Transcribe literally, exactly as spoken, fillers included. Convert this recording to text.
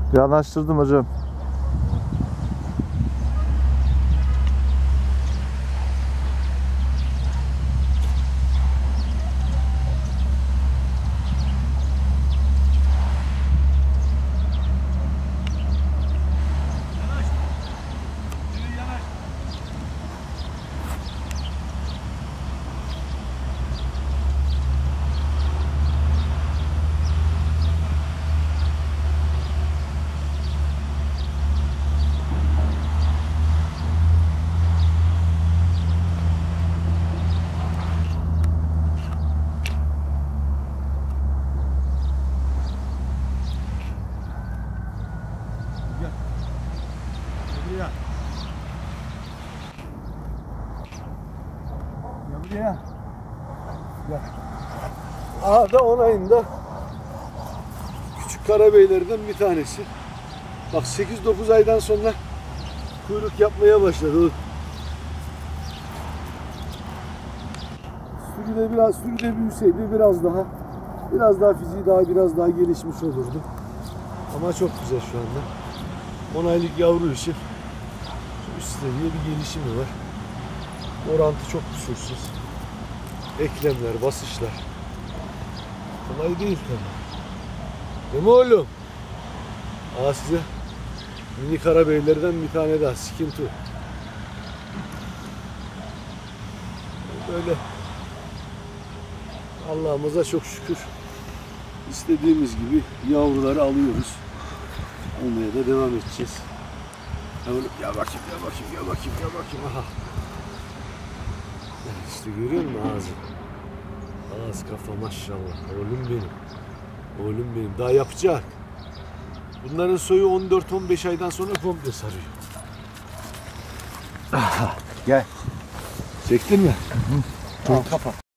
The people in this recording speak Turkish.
Yanaştırdım hocam. Buraya. Gel buraya. Gel. Aha da on ayında küçük karabeylerden bir tanesi. Bak sekiz dokuz aydan sonra kuyruk yapmaya başladı. Sürüde biraz sürüde büyüseydi biraz daha biraz daha fiziği daha biraz daha gelişmiş olurdu. Ama çok güzel şu anda. on aylık yavru için üst seviye bir gelişimi var. Orantı çok kusursuz. Eklemler, basışlar. Kolay değil tabii. Değil mi oğlum? Aa size mini karabeylerden bir tane daha. Skintu. Böyle Allah'ımıza çok şükür istediğimiz gibi yavruları alıyoruz. Almaya da devam edeceğiz. Ya bakayım, ya bakayım, ya bakayım, ya bakayım. Aha. İşte görüyor musun ağzı? Ağız kafa maşallah. Oğlum benim. Oğlum benim. Daha yapacak. Bunların soyu on dört on beş aydan sonra komple sarıyor. Aha. Gel. Çektin mi? Hı hı. Al kafa.